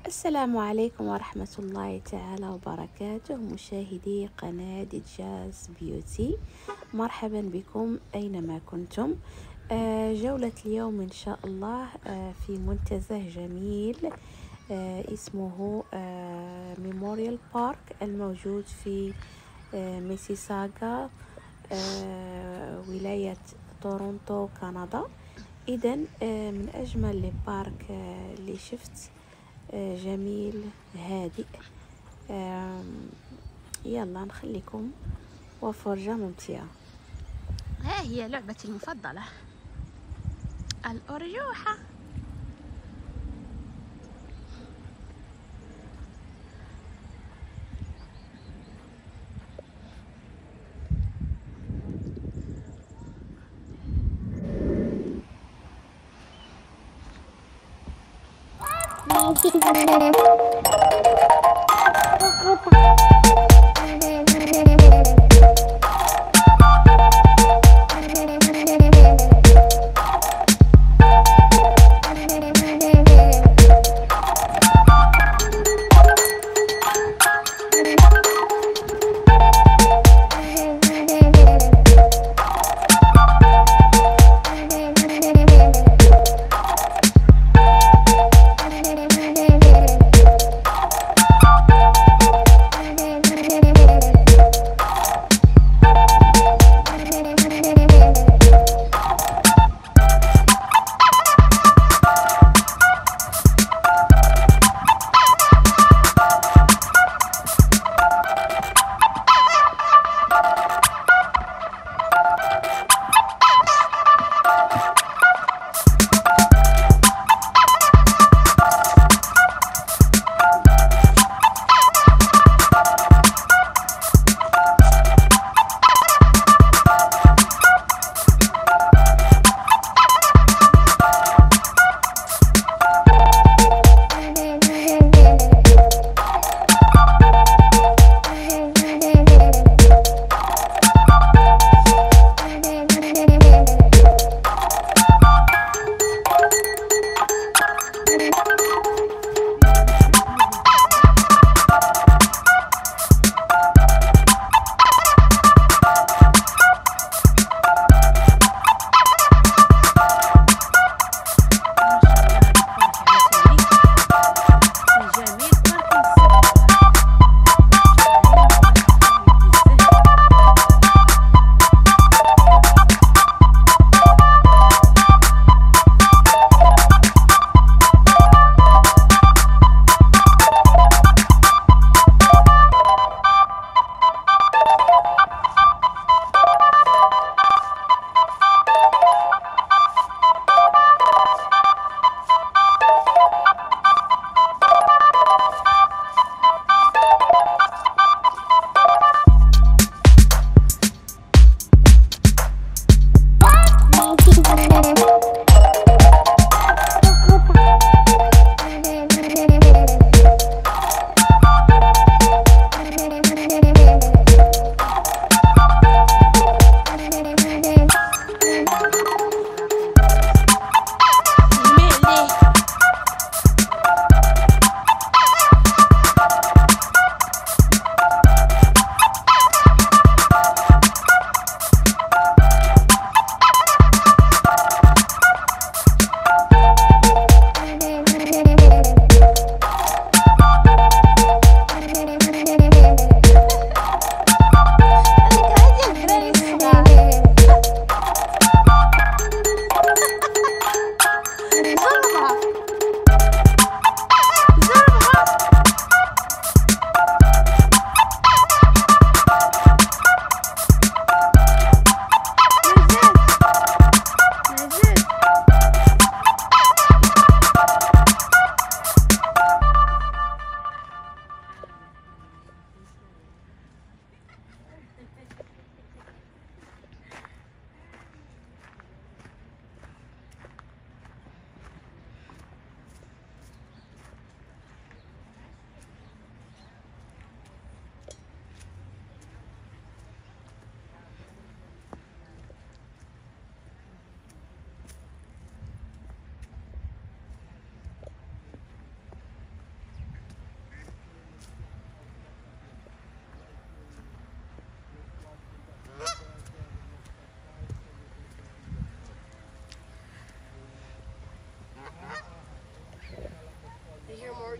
السلام عليكم ورحمة الله تعالى وبركاته، مشاهدي قناة دجاج بيوتي. مرحبا بكم أينما كنتم. جولة اليوم إن شاء الله في منتزه جميل اسمه ميموريال بارك الموجود في ميسيساغا، ولاية تورونتو، كندا. إذن من أجمل البارك اللي شفت، جميل هادئ. يلا نخليكم وفرجة ممتعة. ها هي لعبتي المفضلة، الأرجوحة.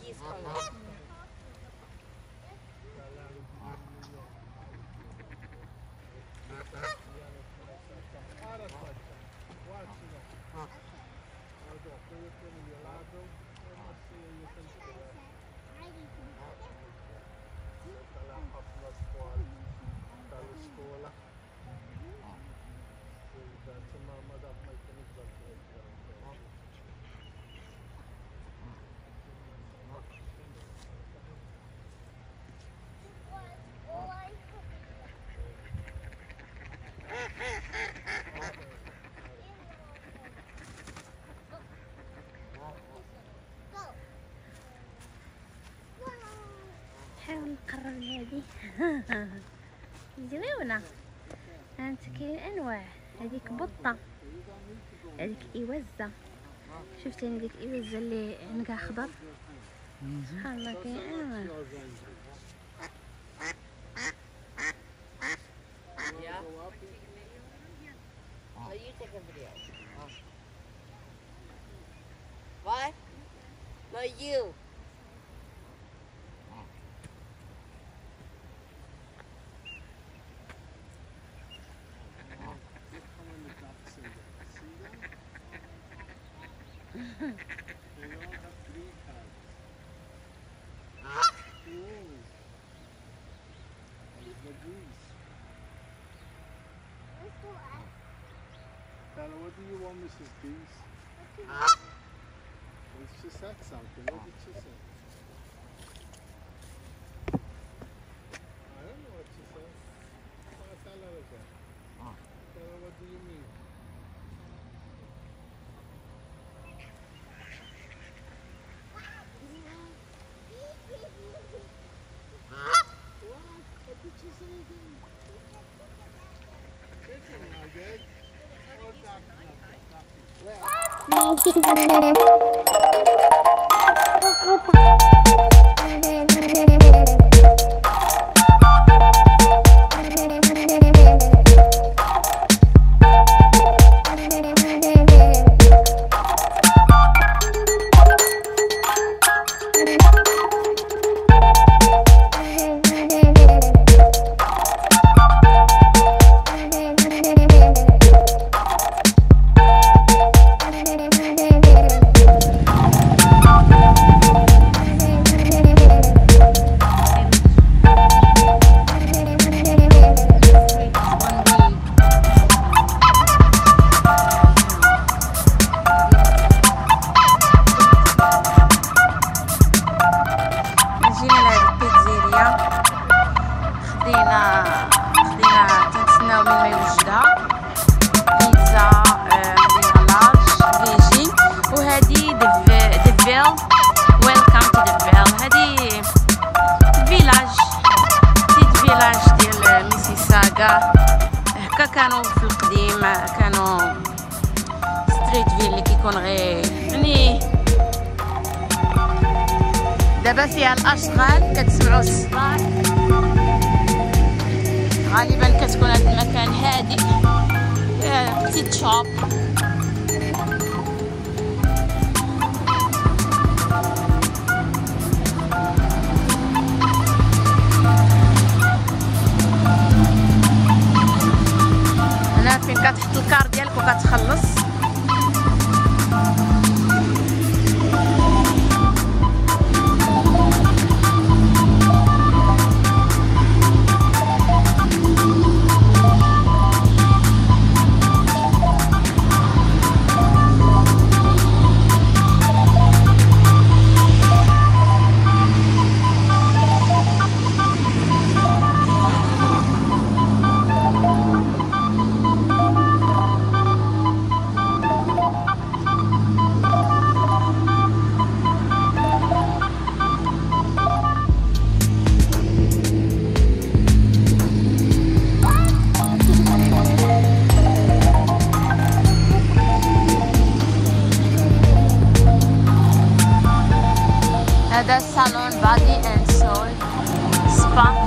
نحاول نقرب لهادي. زويونة. هانت كاين انواع، هذيك بطة، هذيك إوزة، شفتي هذيك إوزة اللي عنقها خضر، سبحان الله كاين انواع. What? No, you. Bella, what do you want, Mrs. Beast? She said something. What did she say? I don't know what she said. I'll tell her again. Tell her, what do you mean? What did she say again? Chicken nugget? Or duck nugget? تنتسناو من ما يوجدها بيتزا، خدينا لارج فيجي، وهادي دفيل ويلكم تو دفيل. هادي فيلاج، بتيت فيلاج ديال ميسيساغا. هكا كانوا في القديم، كانوا ستريت فيل اللي كيكون غير يعني دابا فيها الاشغال، كتسمعوا الصداع. غالبا كتكون هذا المكان هادئ، بتيت شوب. هنا فين كتحط الكار ديالك وكتخلص. هذا صالون بادي اند سول سبا.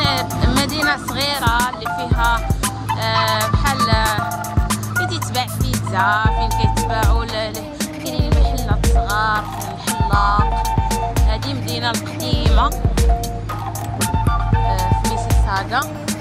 مدينة صغيرة اللي فيها بحال فين تيتباع بيتزا، فين كيتباعوا كاينين المحلات الصغار في الحلاق. هذه مدينة القديمة في ميسيساغا.